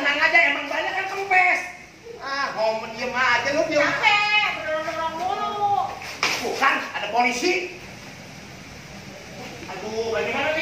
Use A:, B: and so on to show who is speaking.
A: tenang aja, emang banyak kan kempes. Ngomong diem aja lu diem.
B: Capek, berdorong-dorong mulu.
A: Bukan, ada polisi. Aduh, bagaimana